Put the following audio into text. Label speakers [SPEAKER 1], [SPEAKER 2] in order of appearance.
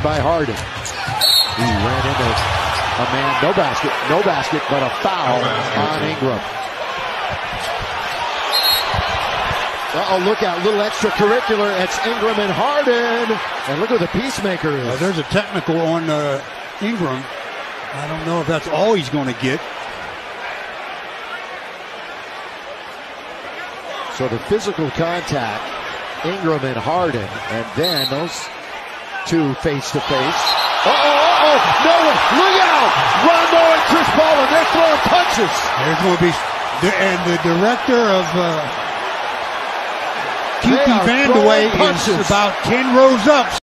[SPEAKER 1] by Harden. He ran into a man, no basket, but a foul on Ingram. Uh-oh, look out, little extracurricular. It's Ingram and Harden. And look where the peacemaker is.
[SPEAKER 2] There's a technical on Ingram. I don't know if that's all he's going to get.
[SPEAKER 1] So the physical contact, Ingram and Harden, and then those two face-to-face. Uh-oh, no one, look out! Rondo and Chris Paul, and they're throwing punches.
[SPEAKER 2] There's going to be, and the director of QT Vandeweghe is about 10 rows up.